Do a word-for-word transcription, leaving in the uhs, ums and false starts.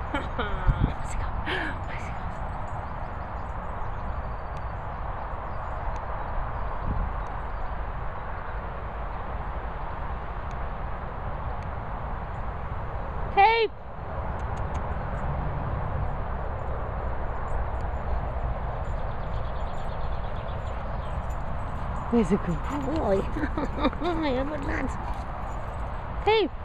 Let's go. Let's go. Tape! He's a good boy. Oh, good lads. Tape!